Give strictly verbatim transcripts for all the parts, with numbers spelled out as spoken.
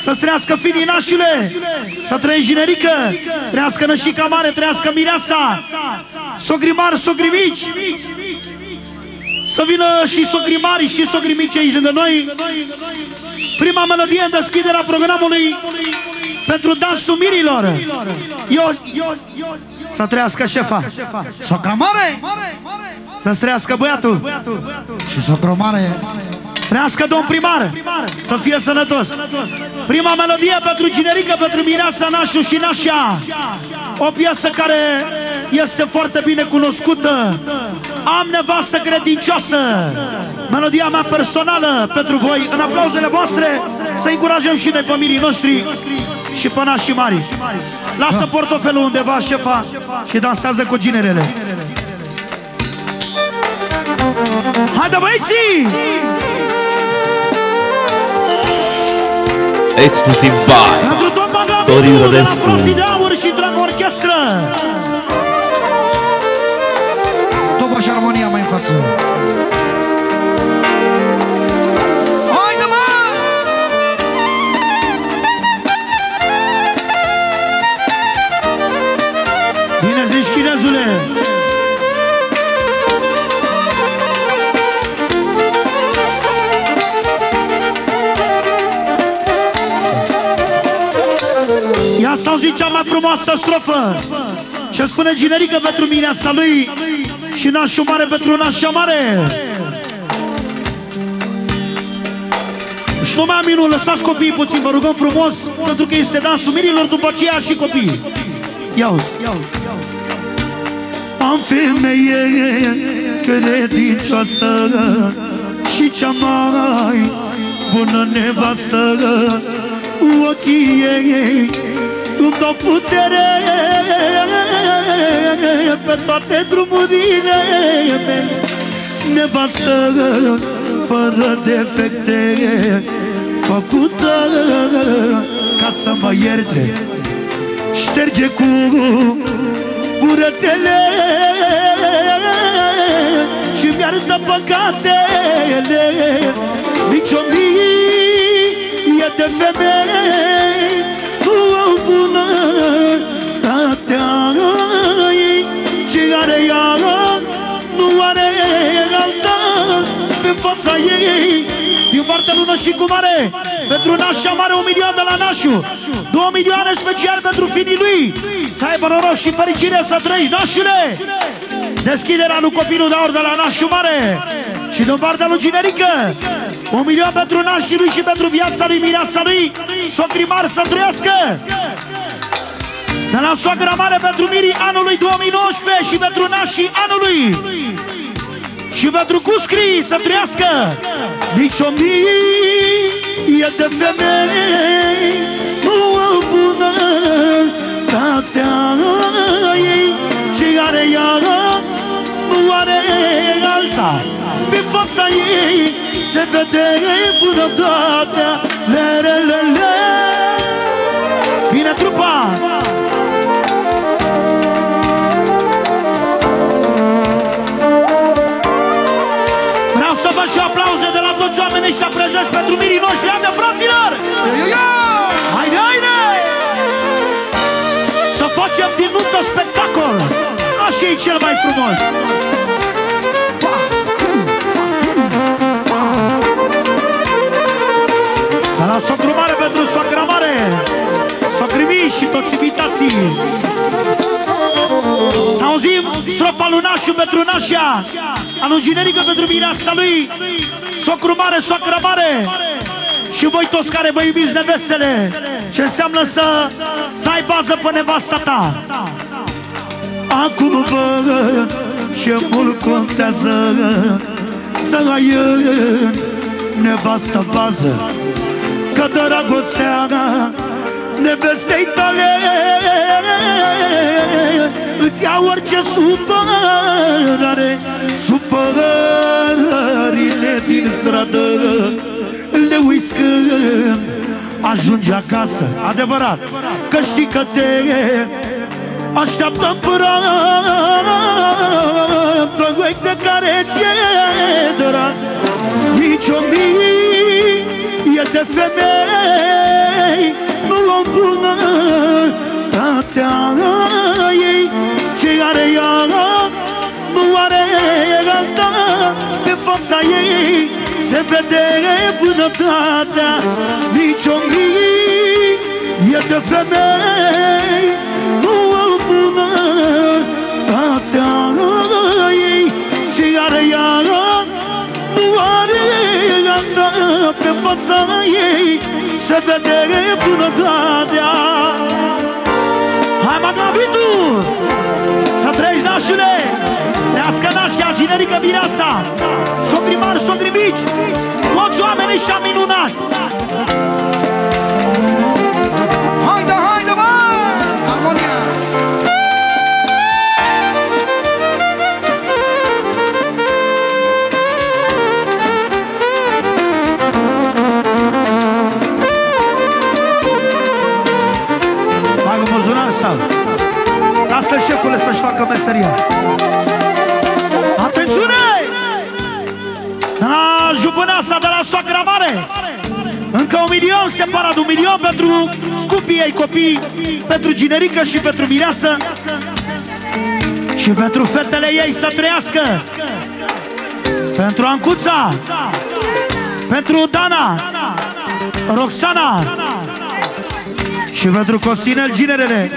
Să-ți trăiască finii nașule, să trăiești generică, trăiască nășica mare, trăiască mireasa, sogrimar, sogrimici, să vină și sogrimari și sogrimici aici lângă noi. Prima melodie în deschiderea programului pentru dansul mirilor. Eu, să trăiască șefa, socra mare, să-ți trăiască băiatul și socra mare. Trăiască domn primar, să fie sănătos. Prima melodie pentru generică, pentru mireasa, nașul și nașa. O piesă care este foarte bine cunoscută. Am nevastă credincioasă. Melodia mea personală pentru voi. În aplauzele voastre să încurajăm și noi pe mirii noștri și pe nașii mari. Lasă portofelul undeva, șefa, și dansează cu ginerele. Haide, băieții! Exclusiv by Pentru tot Dorin Rădescu, Frații de Aur și Drag Orchestră. Topa și armonia mai în față. Haide, mă! Bine zici, chinezule! Ia să auzi cea mai frumoasă strofă. Ce spune generică pentru mireasa lui și nașul mare pentru nașa mare. Și nu mai am minuni, lăsați copiii puțin, vă rugăm frumos, pentru că este dansul mirilor, după aceea și copiii. Ia-uzi. Am femeie credincioasă și cea mai bună nevastă. Ochii ei îmi dau putere pe toate drumurile mele. Nevastă fără defecte, făcută ca să mă ierte. Șterge cu buretele și-mi iartă păcatele. Nici o mie de femei nu au bunătatea ei, ce are ea nu are alta pe fața ei. Din partea lună și cu mare, pentru nașa mare un milion de la nașu, două milioane special pentru finii lui. Să aibă noroc și fericire, să trăiești, nașule. Deschiderea lui copilul de aur de la nașul mare. Și din partea lui generică un milion pentru nașii lui și pentru viața lui, mireasa lui, socrimar să trăiască. De la soacra mare pentru mirii anului două mii nouăsprezece și pentru nașii anului. Și pentru cuscrii să trăiască. Nici o mie de femei nu au bunătatea ei, ce are ea nu are alta pe fața ei. Se vede bunătatea. Le-le-le-le. Vine trupa. Vreau să văd și aplauze de la toți oamenii ăștia prezenți pentru mirii noștri. Haide, fraților! Haide, haide! Să facem din nuntă spectacol. Așa e cel mai frumos. De la socru mare pentru soacra mare, socrimii și toți invitații. Să auzim strofa lui nașu pentru nașa, anul generică pentru mireasa lui, socru mare, soacra mare. Și voi toți care vă iubiți nevestele, ce înseamnă să, să ai bază pe nevasta ta. Acum văd ce mult contează să ai nevasta bază, că dragostea nevestei tale îți ia orice supărare. Supărările din stradă le uiți când ajungi acasă. Adevărat, că știi că te așteaptă împărat de care ți-e drag. Nici o mie e de femei, nu o bună tatea ei. Ce are ea, nu are alta, pe fața ei se vede bunătatea. Nici o mie e de femei, nu o bună tatea ei. Ce are ea, nu are alta, pe fața ei se vede bunătatea. Hai, Magnavitu! Să treci, nașule! Trească nașia, generică mireasa, socri mari, socri mici, toți oamenii ăștia minunați! Haide, haide, mă! Armonia! Bagă buzunar sau? Lasă șefule să-și facă meseria. Atențiune! De la jupâneasa, de la soacra mare, încă un milion separat, un milion pentru scupii ei copii, pentru generică și pentru mireasă și pentru fetele ei să trăiască, pentru Ancuța, pentru Dana, Roxana și pentru Costinel ginerele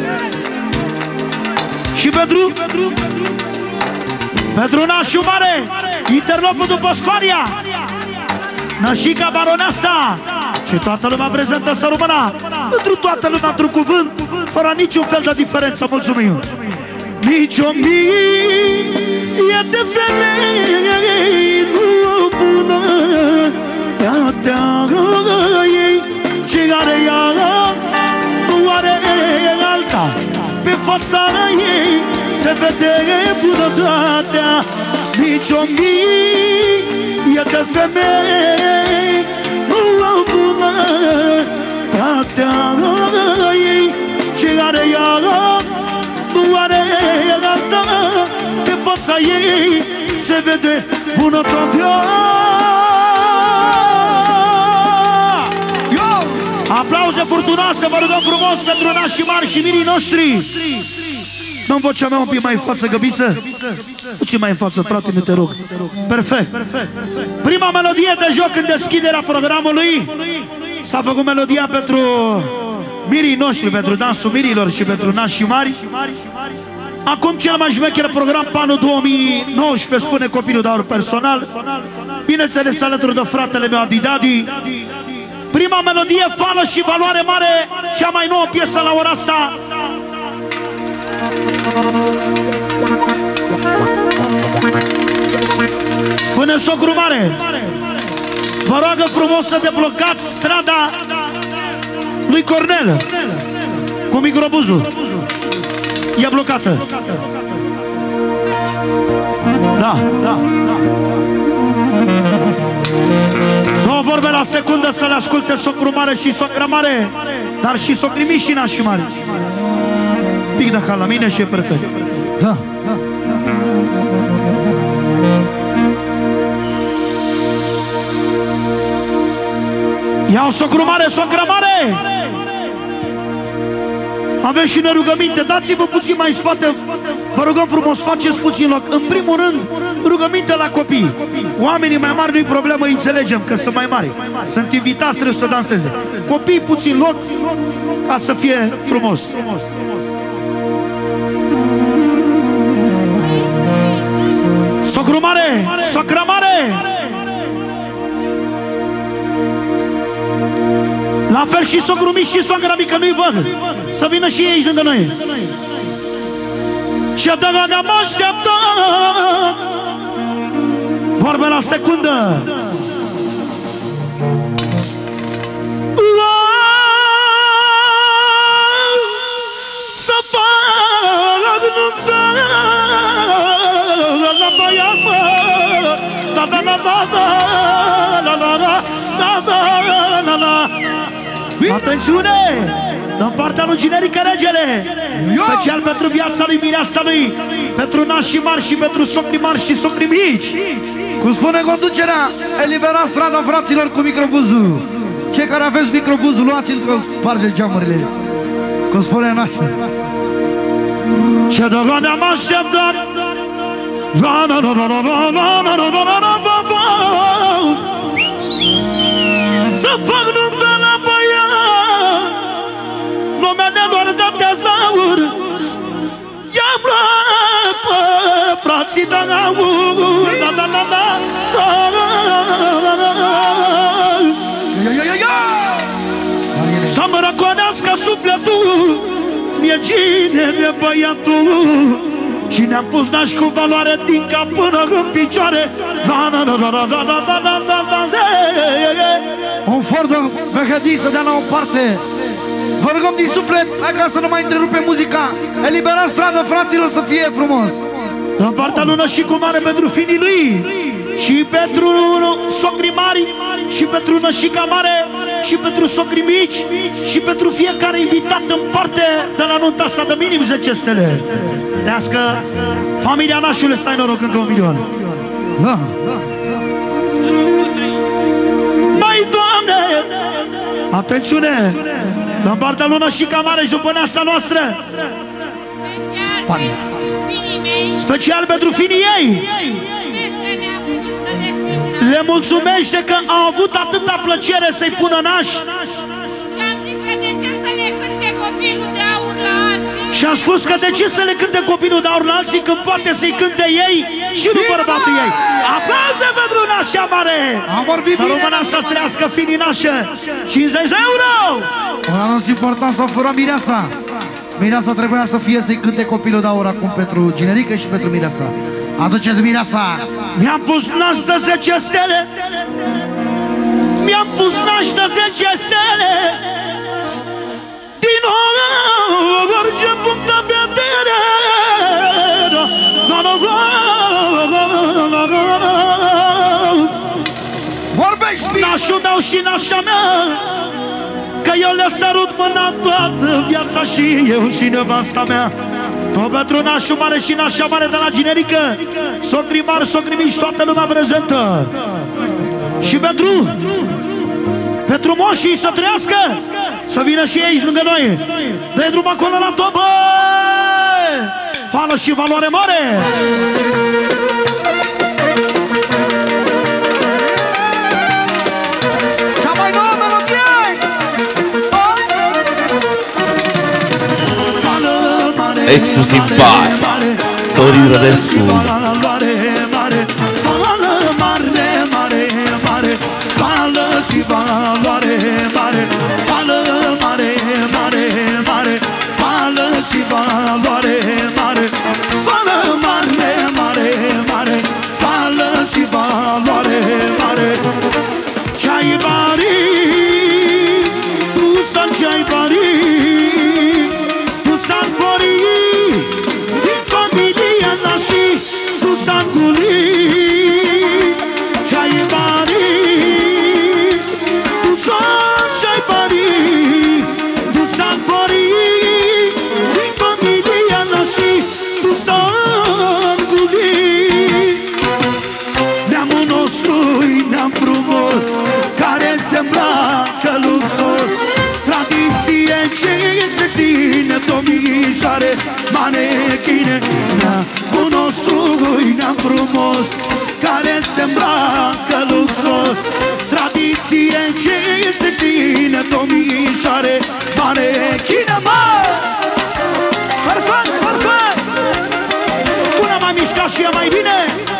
și pentru pentru nașul mare, interlopul după Spania, Nășica baroneasa și toată lumea prezentă să rămână pentru toată lumea într-un cuvânt, fără niciun fel de diferență. Mulțumim! Nici o mie de femei nu bună tatea ei. Ce are ea, nu are alta, pe fața ei se vede bunătatea. Nici o mie de femei nu au bunătatea ei. Ce are ea, nu are alta, pe fața ei se vede bunătatea. Aplauze furtunoase, vă rugăm frumos pentru nașii mari și mirii noștri. Dă-mi vocea mea un pic mai în față, Găbiță. Puțin mai în față, frate, mi te rog. Perfect. Prima melodie de joc în deschiderea programului. S-a făcut melodia pentru mirii noștri, pentru dansul mirilor și pentru nașii mari. Acum cel mai șmecher program pe anul două mii nouăsprezece, spune copilul, dar personal. Bineînțeles, alături de fratele meu Adi Dadi. Prima melodie, fală și valoare mare, cea mai nouă piesă la ora asta. Spune socru mare, vă roagă frumos să deblocați strada lui Cornel cu microbuzul. E blocată. Da, da, da. Două vorbe la secundă să le asculte socru mare și socra mare, dar și socri mici și nași mari. Pic de cal la mine și e perfect. Da, da. Iau socru mare, socra mare! Avem și noi rugăminte, dați-vă puțin mai în spate. Vă rugăm frumos, faceți puțin loc. În primul rând, rugăminte la copii. Oamenii mai mari nu-i problemă, înțelegem că sunt mai mari. Sunt invitați, trebuie să danseze. Copii puțin loc ca să fie frumos. Socru mare, socra mare! La fel și socru mic și soacra mică, nu-i văd. Să vină și ei lângă noi. Și dacă ne-am așteptat, vorbe la secundă. Să fac nuntă la băiat, da da da da da da da da da da. Atențiune! În partea lui Generică Regele, special pentru viața lui, mireasa lui, pentru nașii mari și pentru socri mari și socri mici. Cum spune conducerea, elibera strada fraților cu microbuzul. Cei care aveți microbuzul, luați-l că sparge geamurile. Că spune nașa. Ce dragă am așteptat. La la la la la la la la la la la la. Să fac nuntă la băiat, numelor de tezaur. I-am luat pe frații de aur. Da, da, da, da. Să-mi răconească sufletul, mie cine e băiatul. Și ne-am pus nași cu valoare din cap până în picioare. Da, da, da, da, da, da, da, da, da, da, da, da. Un for de vehedii să dea la o parte. Vă rugăm din suflet, hai ca să nu mai întrerupe muzica. Eliberați stradă, fraților, să fie frumos. În partea lună și cu mare pentru finii lui, și pentru socrii mari, și pentru nășica mare, și pentru socrii mici, și pentru fiecare invitat în parte de la nunta asta de minim zece stele. Lească familia nașului, să ai noroc încă un milion. Da. Mai Doamne, atențiune, în partea lună și ca mare jupâneasa noastră, special pentru finii ei. Le mulțumește că au avut atâta plăcere să-i pună naș. Și am spus că de ce să le cânte copilul de aur la alții când poate să-i cânte ei și nu bărbatul ei. Aplauze pentru nașa mare. Am vorbit să rămână să strească finii nașă. cincizeci de euro. Un anunț important, s-a furat mireasa. Mireasa trebuia să fie să-i cânte copilul de aur acum pentru Ginerică și pentru mireasa. Aduceți mireasa. Mi-am pus naș de zece stele. Mi-am pus naș de zece stele. Din orice punct de vedere. Vorbești bine. Nașul meu și nașa mea, că eu le sărut mâna toată viața și eu și nevasta mea. Tot pentru nașul mare și nașa mare de la Ginerică, socrii mari, socrii mici, toată lumea prezentă. Și pentru Pentru moșii să trăiască, să vină și ei aici lângă noi. Dă-i drum acolo la tobă. Fală și valoare mare. Cea mai nouă melodie. Exclusiv by Dorin Rădescu. Și valoare mare, fală mare, mare, mare, fală și valoare mare, fală mare, mare, mare, fală și valoare mare. Ce-ai bari, tu să ce-ai bari, tu să-n bori, din familia nașii, tu să-n guli. Ce-ai bari, domnișoare, manechine, neamul nostru neam frumos, care se îmbracă luxos, tradiție ce se ține, domnișoare, manechine, mă! Perfect, perfect! Una mai mișcat și ea mai bine!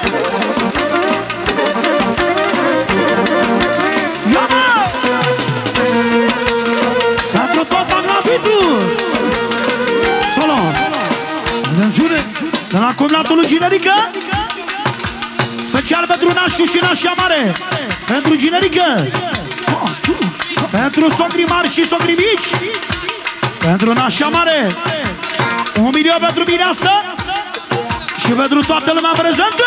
Ia, mă! Pentru tot agnabitul! De la cumnatul lui Ginerică, special pentru nașul și nașa mare, pentru Ginerică, pentru socrii mari și socrii mici, pentru nașa mare, un milion pentru mireasă și pentru toată lumea prezentă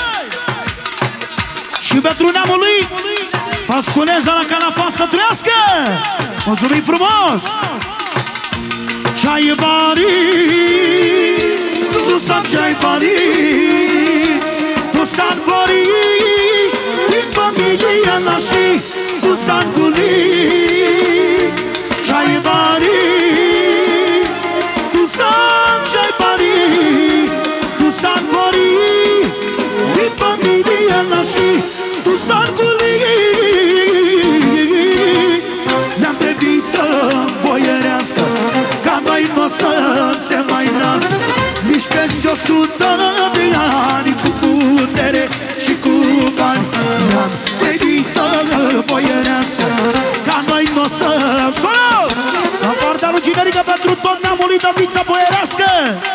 și pentru neamul lui Pasculez de la Calafat să trăiască. Mulțumim frumos! Ce-ai bari, tu să ce-ai bari, tu să-n bori, din familia nașii, tu să-n guli. peste o sută de ani, cu putere și cu bani. Ne-am gândit să boierească, ca noi n-o să... Sună! La partea lui Ginerică pentru tot neamul lui Dăvița boierească,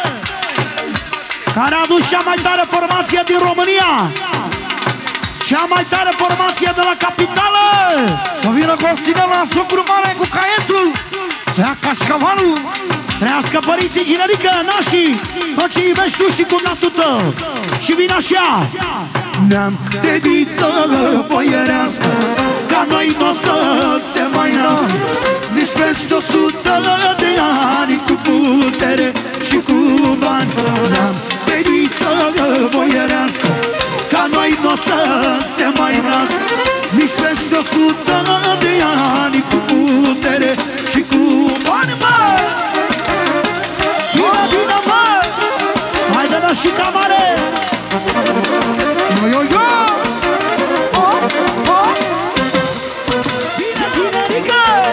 care a adus cea mai tare formație din România, cea mai tare formație de la capitală. Să vină Costină la socru mare cu caietul, să ia cașcavalul. Trăiască părinții Ginerică, nașii, tot ce iubești tu și cumnatul tău. Și vine așa. Ne-am gândit să boierească, ca noi n-o să se mai nască, nici peste o sută de ani, cu putere și cu bani. Ne-am gândit să boierească, ca noi n-o să se mai nască, nici peste o sută de ani, cu putere și cu bani, mă! Bine, bine, mă! Hai de-na și camare! Yo, yo, yo! Oh, oh! Bine, Ginerică!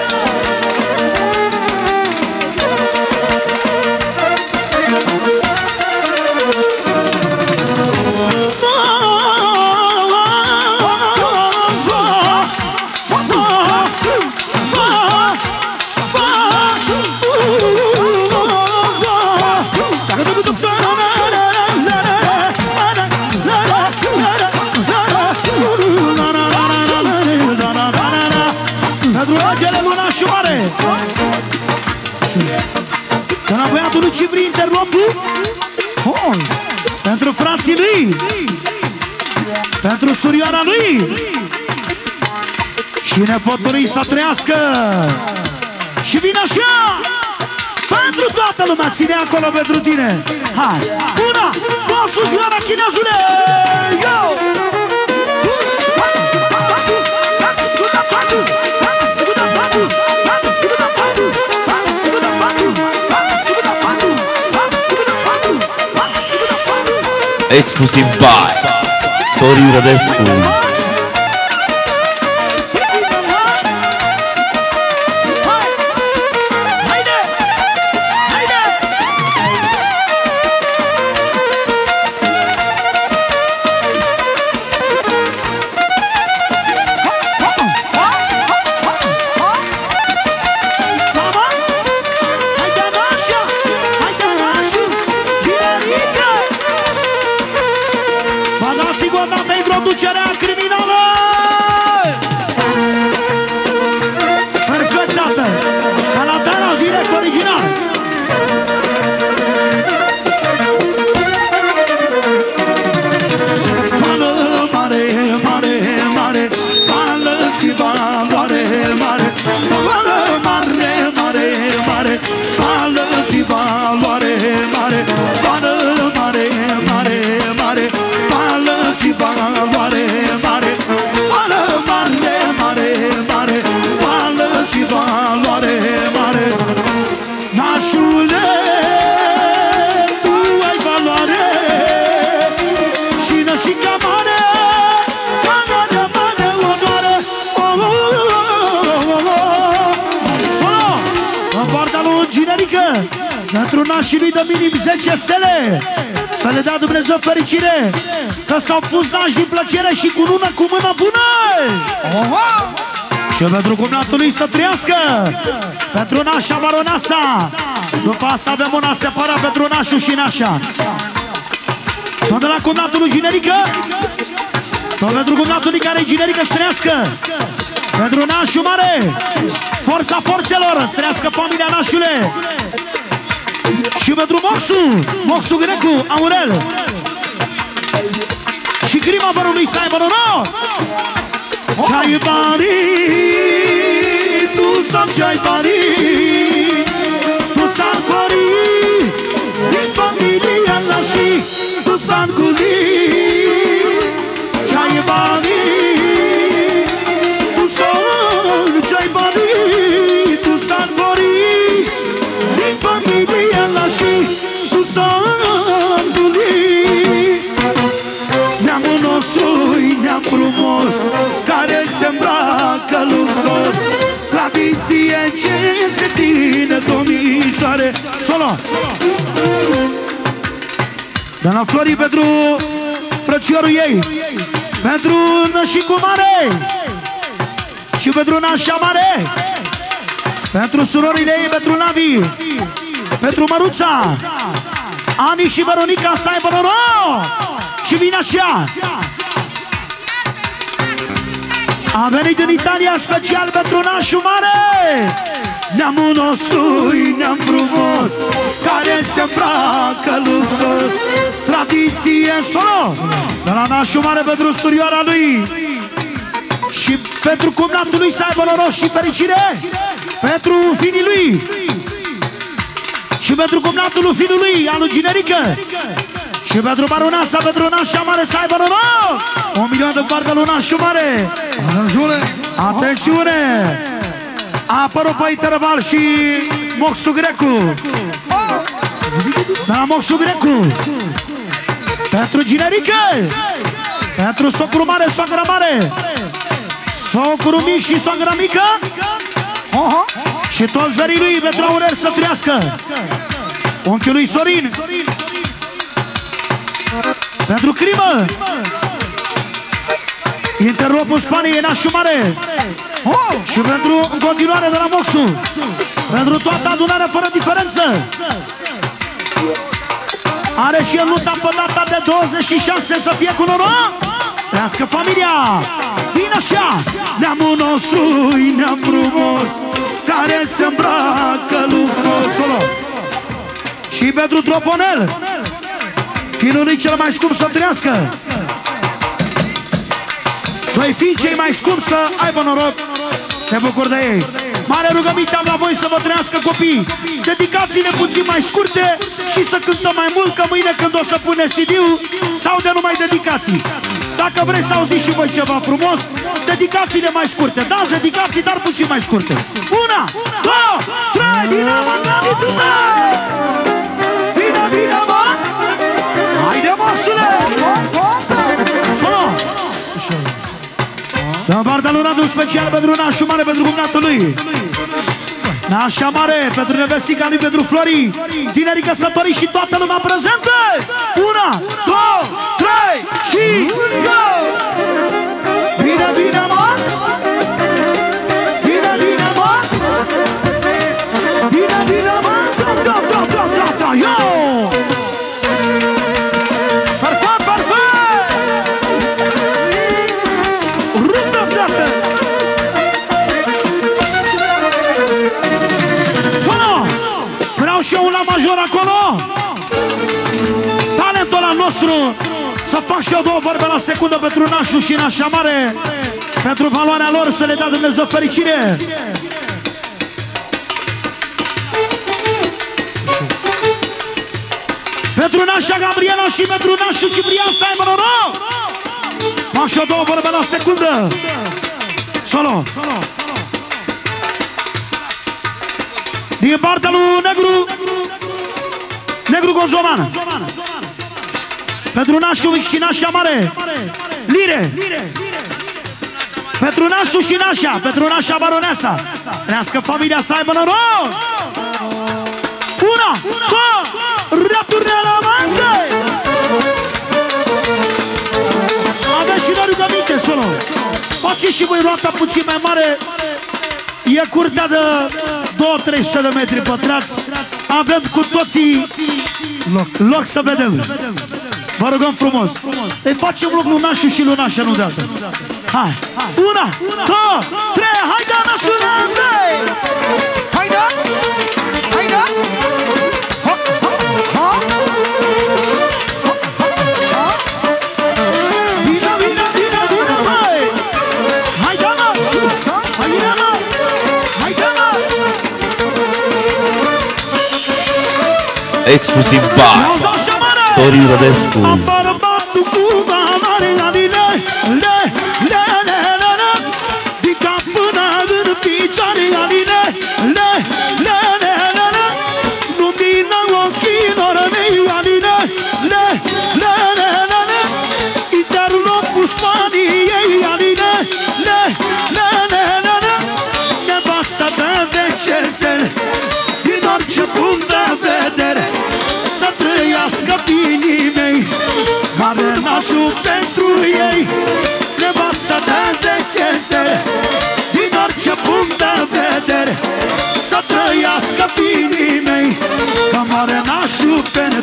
De la băiatul lui Cibri interlopul, oh, pentru frații lui, pentru surioara lui și nepotul lui să trăiască. Și vine așa, pentru toată lumea, ține acolo pentru tine. Hai, una, două, sus, Ioana Chinezule! Yo! Exclusiv by Tori Rădescu. Introducerea criminală! Perfect, tată! Canadana, direct original! Vală mare, mare, mare, vală și valoare mare, vală mare, mare, mare, vală și valoare mare, vală mare, mare, mare, vală și valoare mare, vală mare, mare, mare, vală și valoare mare. Nașule, tu ai valoare și nășica mare, mare, mare, onoare. Solo, în partea lui Ginerică, pentru nașii lui de minim zece stele, să le dea Dumnezeu fericire, că s-au pus nași din plăcere și cu lună, cu mână bună. Oho! Și pentru cumnatul lui să trăiască, pentru nașa baronasa. După asta avem una separat pentru nașul și nașa. Tot de la cumnatul lui Ginerică, tot pentru cumnatul lui care e Ginerică să trăiască, pentru nașul mare, forța forțelor, să trăiască familia nașule. Și pentru Moxu, Moxu Grecu, Aurel și grima vărului să aibă noroc. Ce-ai banii, tu să-mi ce-ai banii, tu să-mi banii, din familia nașii, tu să-mi gulii. Ce-ai banii, tu să-mi ce-ai banii, tu să-mi banii, din familia nașii, tu să-mi gulii. Neamul nostru-i neam frumos, care se îmbracă luxos, tradiție ce se ține domnișoare. Solo! De la Florii pentru frățiorul ei, pentru Nășicu Mare și pentru Nașa Mare, pentru surorile ei, pentru Navi, pentru Măruța, Ani și Veronica, să aibă noroc și vine așa. A venit din Italia special pentru Nașul Mare, neamul nostru, neam frumos, care se îmbracă luxos. Tradiție solo de la Nașul Mare pentru surioara lui și pentru cumnatul lui, să aibă noroc și fericire, pentru finii lui și pentru cumnatul lui finului, anul Ginerică, și pentru baronasa, pentru Nașa Mare, să aibă noroc. Un milion de partea lui Nașul Mare. Atențiune! A apărut pe interval și Moxu Grecu. Da, Moxu Grecu. Pentru Ginerică, pentru socru mare, soacră mare, socru mic și soacră mică, și toți verii lui, pentru Aurel să trăiască. Unchiul lui Sorin, pentru Crimă, interlopul Spaniei, Nașul Mare, și pentru, în continuare, de la Moxu, pentru toată adunarea fără diferență. Are și el lupta pe data de douăzeci și șase, să fie cu noroc. Trească familia. Bine așa. Neamul nostru, neam frumos, care se îmbracă luxos. Solo. Și pentru Troponel, finului cel mai scump să trăiască. Doi fii cei mai scump să aibă noroc. Te bucur de ei. Mare rugăminte am la voi să vă trăiască copii. Dedicațiile puțin mai scurte și să cântăm mai mult, că mâine când o să pune C D-ul sau de numai dedicații. Dacă vreți să auziți și voi ceva frumos, dedicațiile mai scurte. Da, dedicații, dar puțin mai scurte. Una, două, trei, bine mă, Navi, tu mai! Bine, bine mă! Haide măsule! Solo! Dă-mi partea lui Radu special pentru Nașul Mare, pentru cumnatul lui. Nașa Mare, pentru nevestica lui, pentru Florii, tinerii căsătorii și toată lumea prezentă. Una, două, trei și go! Bine, bine, mă! Bine, bine, mă! Bine, bine, mă! Da, da, da, da, da, da, yo! Perfect, perfect! Rândă, frate! Sună! Vreau și eu un la major acolo! Talentul ăla nostru! Să fac și eu două vorbe la secundă pentru Nașul și Nașa Mare, pentru valoarea lor, să le dea Dumnezeu fericire. Pentru Nașa Gabriela și pentru Nașul Ciprian, să aibă noroc. Fac și eu două vorbe la secundă. Solo. Din partea lui Negru Negru Gozoman, pentru Nașul și Nașa Mare, lire. Pentru Nașul și Nașa, pentru Nașa Baroneasa, trească familia, să aibă noroc. Una, două, returne la mante. Aveți și noi rugăminte, solo. Faceți și voi roata puțin mai mare. E curtea de două trei sute de metri pătrați. Avem cu toții loc, loc să vedem. Vă rugăm frumos. Îi facem loc lui Nașul și lui Nașa, nu de altă. Hai! Una, două, trei, haide, Nașule! Haide! Haide! Bine, bine, bine, bine, băi! Haide, mă! Haide, mă! Haide, mă! Exclusiv by Tori Rodescu. Din orice punct de vedere, să trăiască pinii mei.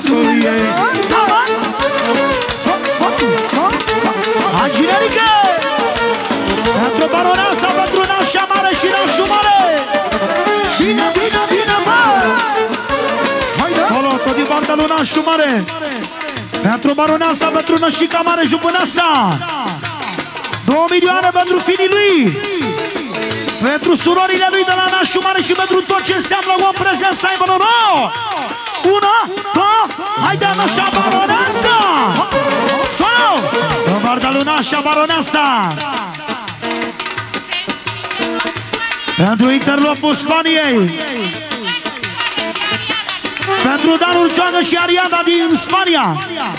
cu ei. A generică! Pentru baroneasa, pentru nașa mare și nașul mare. Bine, bine, bine, mă! Solo, tot din partea lui nașul mare. Pentru baroneasa, pentru nașica mare, jupâneasa. Două milioane pentru finii lui. Pentru surorile lui de la nașul mare și pentru tot ce înseamnă om prezent să aibă noroc. Una, două, haide nașa baroneasa. Solo, din partea lui nașa baroneasa. Pentru interlopul Spaniei. Pentru Danul Cioagă și Ariada din Spania.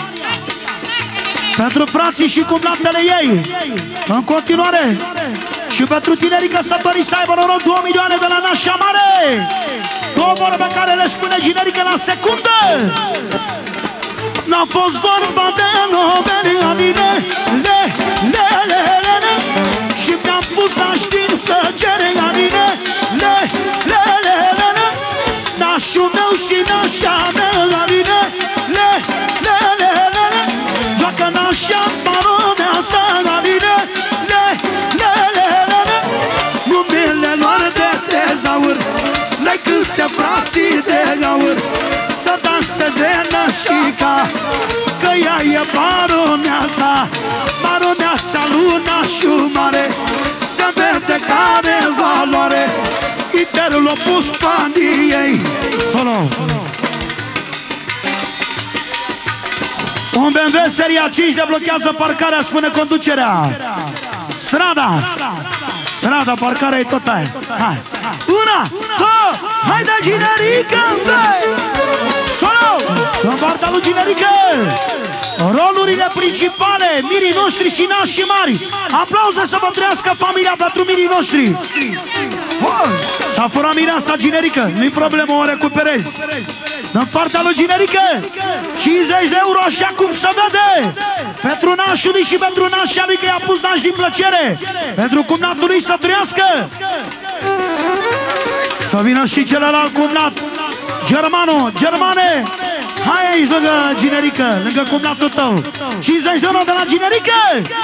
Pentru frații și cumnatele ei. În continuare. Și pentru tinerii căsătorii să aibă noroc, două milioane de la nașa mare. Două vorbe care le spune generică la secundă. N-a fost vorba de novene, adine, le, le, le, le, le. Și mi-am pus nași din plăcere, adine, le, le, le, le, le. Nașul meu și nașa mea, adine, le, le, le, le, le. Joacă nașa baroneasa, adine, le, le, le, le, le. Numele lor de tezaur, zai câte frații de gaur, să danseze nașica, că ea e baroneasa, baroneasa lui nașul mare. Se vede care valoare, interlopul Spaniei. Solo. Un B M W seria cinci deblochează parcarea, spune conducerea. Strada. Strada, parcarea e tot aia. Hai. Una, două, haide generică, solo! În partea lui generică. Rolurile principale, mirii noștri și nașii mari. Aplauze să vă trăiască familia pentru mirii noștri. S-a furat mireasa generică, nu-i problemă, o recuperezi. În partea lui generică, cincizeci de euro așa cum se vede. Pentru nașul lui și pentru nașa lui, că i-a pus naș din plăcere. Pentru cumnatul lui să trăiască. Să vină și celălalt cumnat, Germano, Germane. Hai aici lângă generică, lângă cumnatul tău. cincizeci de euro de la generică.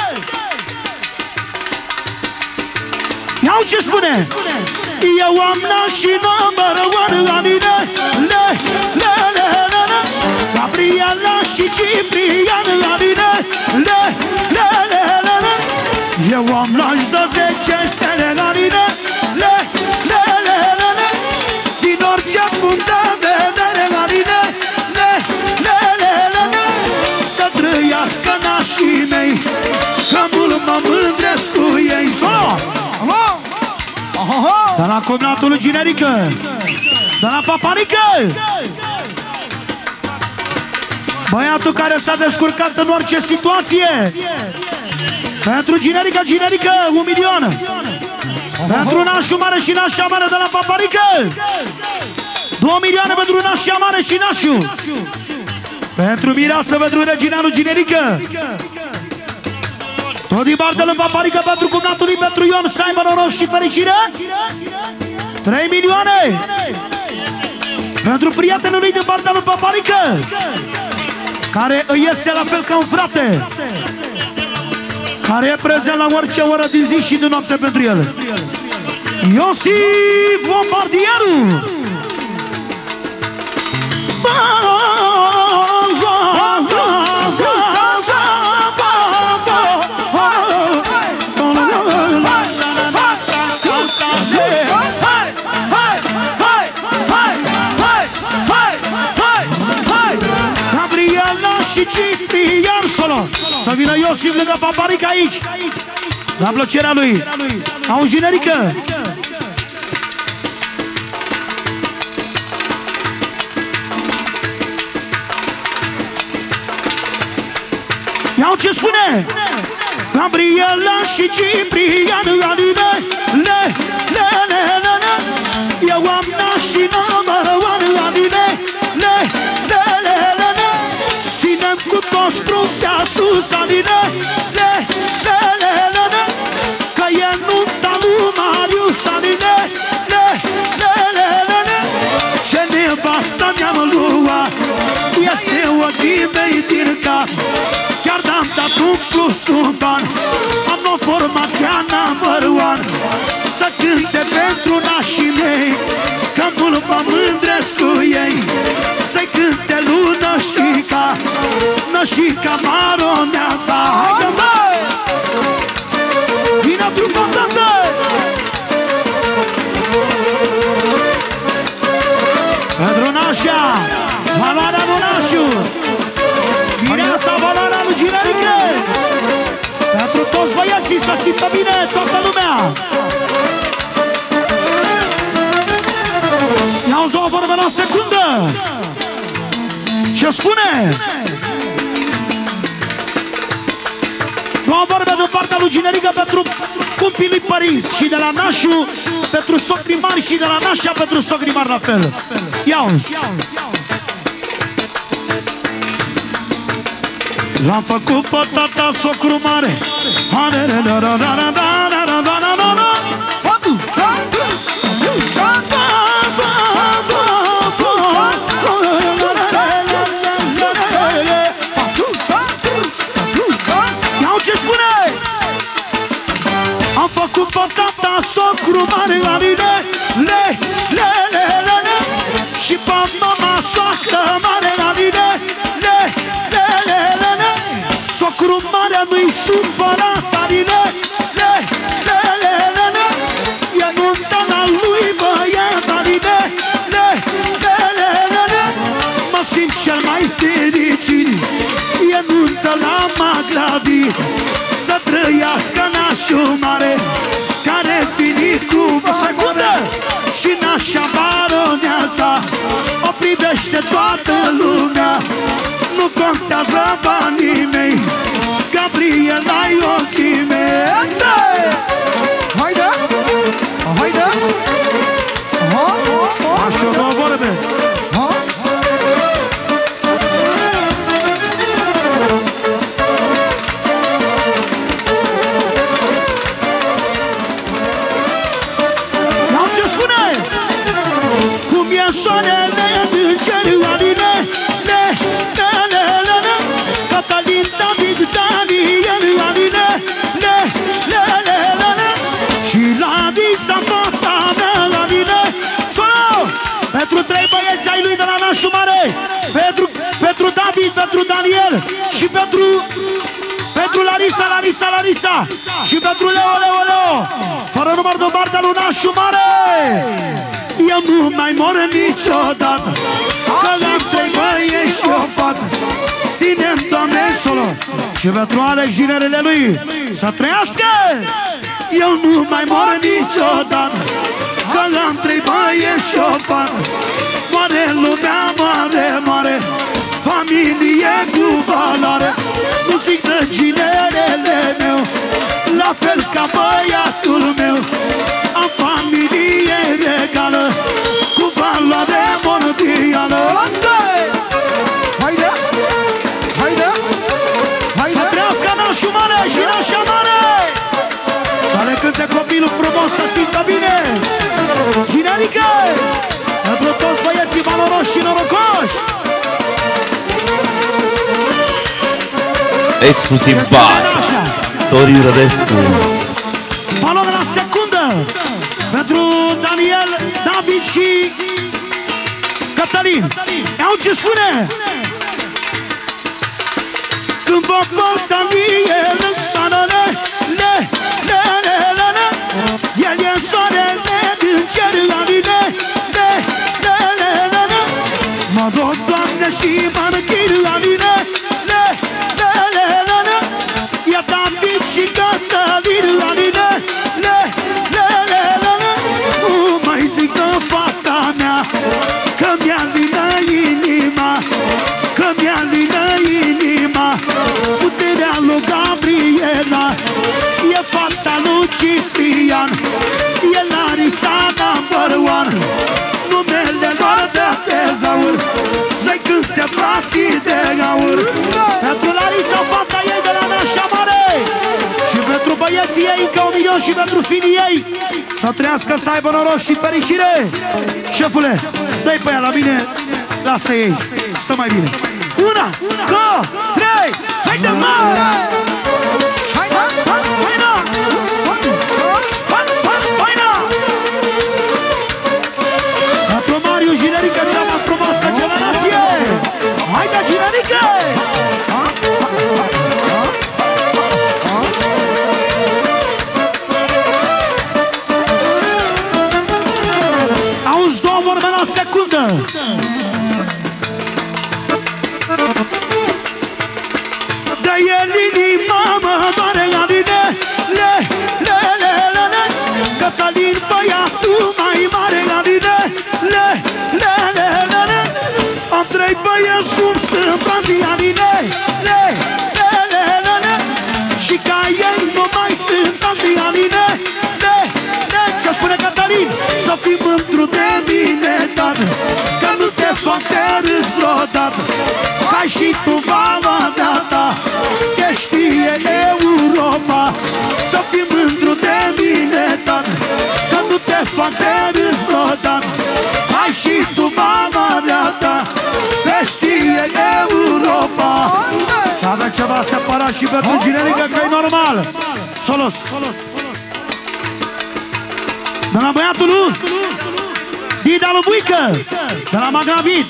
Iau ce spune. Eu am nașii number one, anine, le, le, le, le, le. Gabriela și Ciprian, anine, le, le, le, le, le. Eu am nași de zece stele, anine, le, le, le, le, le. Din orice punct de vedere, anine, le, le, le, le, le. Să trăiască nașii mei, că mult mă mândresc cu ei. Solo! De la cumnatul lui generică, de la paparică. Băiatul care s-a descurcat în orice situație. Pentru generică, generică, un milion. Pentru nașul mare și nașa mare de la paparică. Două milioane pentru nașa mare și nașul. Pentru mireasă, pentru regineanul generică. Tot din partea lui paparică, pentru cumnatul lui, pentru Ion, să aibă noroc și fericire. Trei milioane. Pentru prietenul lui din partea lui paparică, care îi iese la fel ca un frate, care e prezent la orice oră din zi și de noapte pentru el. Iosif Bombardierul. Și Ciprian, solo. Să vină Iosif lângă paparică aici, la plăcerea lui. Au generică. Iau ce spune Gabriela și Ciprian, adine, le, le, le, le, le. Eu am nașii number one, adine, le, le, le, le, le. Ținem cu toți fruntea sus, adine, le, le, le, le, le. Că e nunta lui Marius, adine, le, le, le, le, le. Ce nevasta mi-am luat este ochii mei din cap. Chiar d-am dat un plus un ban, am o formația number one. Să cânte pentru nașii mei, că mult mă mândresc cu ei. Să-i cânte lui Nășica, Nășica Maroneasa. Haide, băi! Vine trupă, tată! Pentru nașa, valoarea lui Nașu. Mireasa, valoarea lui Ginerică. Pentru toți băieții să simtă bine toată lumea. Ia-uzi o vorbă la secundă. Ce spune? Două vorbe din partea lui Ginerică pentru scumpii lui părinți. Și de la Nașu pentru socrii mari și de la Nașa pentru socrii mari la fel. Ia-uzi. L-am făcut pe tata socru mare. Iau ce spune? Am făcut pe tata socru mare. Le, le, le, le, le. Și pe mama soacră mare. Le, le, le, le, le. Socru mare nu-i supărat. Le, le, le, le, le. E nunta la lui băiat. Le, le, le, le, le. Mă simt cel mai fericit. E nuntă la Maglavi. Să trăiască nașul mare, care vine cu secundă. Și nașa Baroneasa o privește toată lumea. Nu contează banii mei, Gabriel ai ochii mei. Haide! Haide! Așa două vorbe. Soarele în cer, aline, le, le, le, le, le. Catalin, David, Daniel, aline, le, le, le, le, le. Și la Disa, fata mea, aline. Sună! Pentru trei băieți ai lui de la Nașul Mare, pentru, pentru David, pentru Daniel și pentru pentru Larisa, Larisa, Larisa și pentru Leo, Leo, Leo. Fără număr de partea lui Nașul Mare. Eu nu mai mor niciodată, că am trei băieți și o fată. Ținem, Doamne, solo. Și pentru Alex ginerele lui să trăiască. Eu nu mai mor niciodată, că am trei băieți și o fată. Moare lumea, moare, moare, familie cu valoare. Nu zic de ginerele meu, la fel ca băiatul meu. Am familie regală, cu valoare mondială. Haide! Haide! Haide! Să trească Nașul Mare și Nașa Mare. Să le cânte copilul frumos, să simtă bine. Ginerică! Pentru toți băieții valoroși și norocoși. Exclusiv bar Torin Rădescu. Balon la secundă pentru Daniel, David și Cătălin. Iau ce spune? Când vă pot Daniel, le, le, le, le, le, le. El e soarele din cer, le, le, le, le, le, le. Mă rog, Doamne, și mă închid, le, le, le, le, le, le. E David și Cătălin, le, le, le, le, le, le. Nu mai zic de fata mea, că mi-a lină inima, că mi-a lină inima. Puterea lui Gabriela e fata lui Ciprian, e Larisa number one. Numele lor de tezaur, să-i cânte frații de aur. Pentru Larisa, fata ei de la Nașa Mare, și pentru băieții ei încă un milion, și pentru finii ei. Să trăiască, să aibă noroc și fericire. Șefule, dă-i pe ea la mine, lasă ei, stă mai bine. Una! Auzi două vorbe la secundă. De el inima mă doare la mine. Le, le, le, le, le. Cătălin băiatul mai mare la mine. Le, le, le, le, le. Am trei băieți cum sunt frații la mine. Le, le, le, le, le. Și ca ei nu mai sunt frații la mine. Le, le. Și-a spune Cătălin să fii mândru de mine, dar că nu te fac de râs vreodată. Hai și tu mama mea ta, că știe Europa. Să fii mândru de mine, dar că nu te fac de râs vreodată. Hai și tu mama mea ta, că știe Europa. Și avea ceva separat și pentru generică, că e normal. Solos. De la băiatul lui Dida lui Buică, de la Magravit.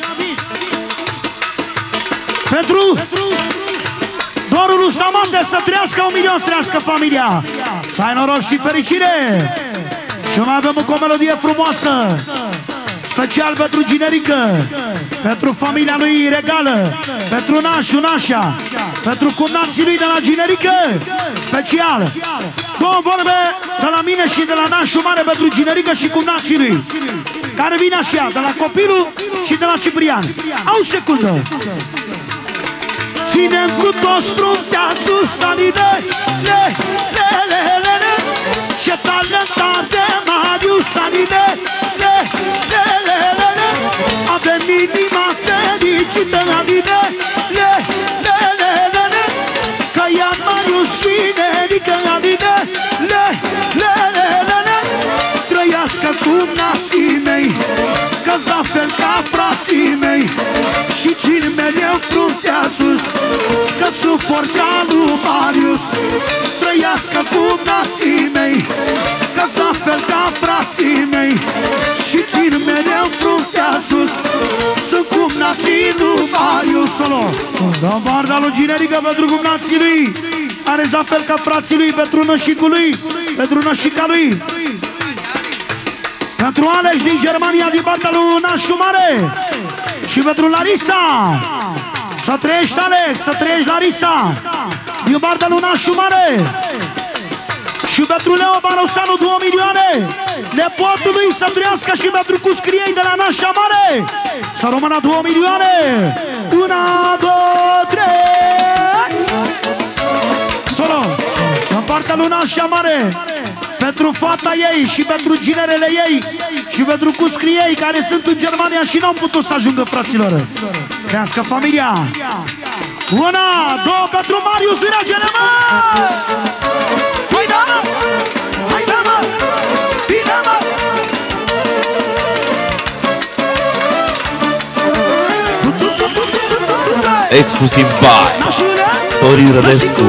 Pentru Dorul Rustamante, să trăiască un milion, să trăiască familia. Să ai noroc și fericire. Și mai avem încă o melodie frumoasă, special pentru generică, pentru familia lui Regală, pentru nașul, nașa, pentru cumnații lui de la generică, special. Două vorbe de la mine și de la nașul mare pentru generică și cumnații lui, care vine așa, de la copilul și de la Ciprian. Au secundă. Ținem cu toți fruntea sus, anide, le, le, le, le, le. Ce talentat de Marius, anide, le, le, le, le, le. Avem inima fericită, anide, le, le, le, le, le. Că ia Marius și Nerică, anide, le, le, le, le, le. Trăiască cum nații mei, că-s la fel ca frații mei. Și țin mereu fruntea sus, că sub forța lui Marius. Trăiască cum nații mei, că-s la fel ca frații mei. Și țin mereu fruntea sus, sunt cum nații lui Marius. Solo, dă barda lui generică pentru cum nații lui, are la fel ca frații lui, pentru nășicul lui, pentru nășica lui. Pentru Alex din Germania, din partea lui Nașu Mare. Și pentru Larisa. Să trăiești, Alex, să trăiești, Larisa, din partea lui Nașu Mare. Și pentru Leo Barosanu, două milioane. Nepotul lui să trăiască și pentru Cuscriei de la Nașa Mare. Să rămână două milioane. Una, două, trei. Solo, din partea lui Nașa Mare, pentru fata ei și pentru ginerele ei și pentru cuscriei care sunt în Germania și n-au putut să ajungă, fraților. Crească familia. Una, două, pentru Marius Regele, mă! Hai, da, mă! Hai, da, mă! Bine, mă! Exclusiv by Torin Rădescu.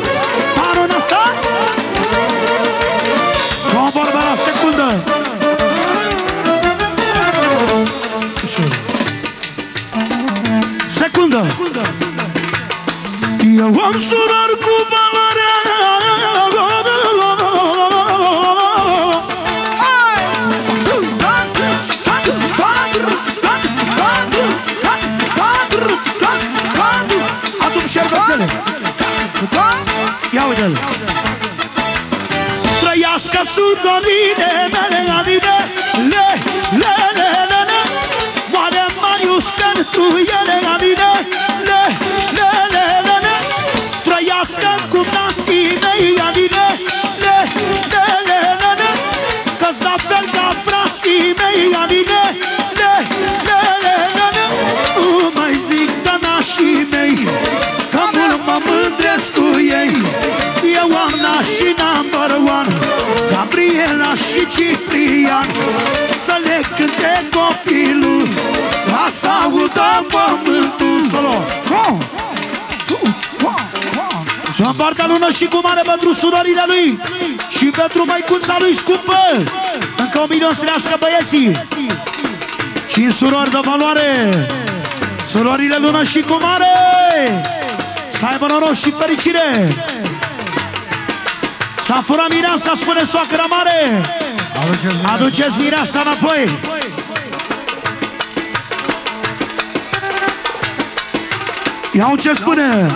Secundă. Eu am surar cu valoarea. Adu-mi șervețele. Ia uite-l. Trăiască surorile mele, adine, le, le, le, le, le. Moare Marius pentru ele, adine, le, le, le, le, le. Trăiască cu nații mei, adine, le, le, le, le, le. Că-s la fel ca frații mei, adine, le, le, le, le, le. Nu mai zic de nașii mei, că mult mă mândresc cu ei. Eu am nașii number one, Gabriela și Ciprian, să le cânte copilul, ca să audă pământul. Solo! Și în partea lună și cu mare pentru surorile lui și pentru măicuța lui scumpă. Încă un milion să trească băieții. Cinci surori de valoare. Surorile Luna și cu Mare, să aibă noroc și fericire. S-a furat mireasa, spune soacra Mare. Aduceți mireasa înapoi. Iau ce spune.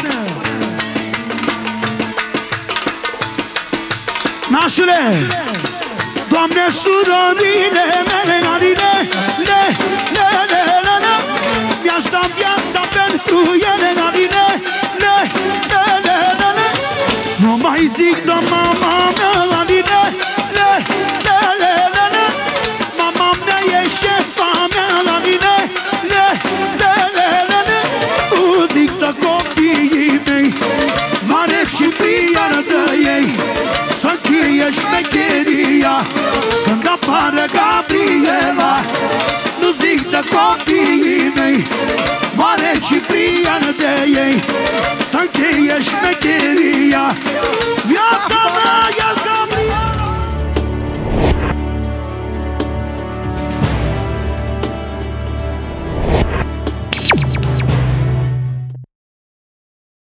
Nașule, Doamne, surorile mele, adine, le, le, le, le, le, mi-aș da viața pentru ele, adine, le, le, le, le, le, nu mai zic de mama mea, adine, le, le, le, le, le, mama mea e șefa mea, adine, le, le, le, le, le, nu zic de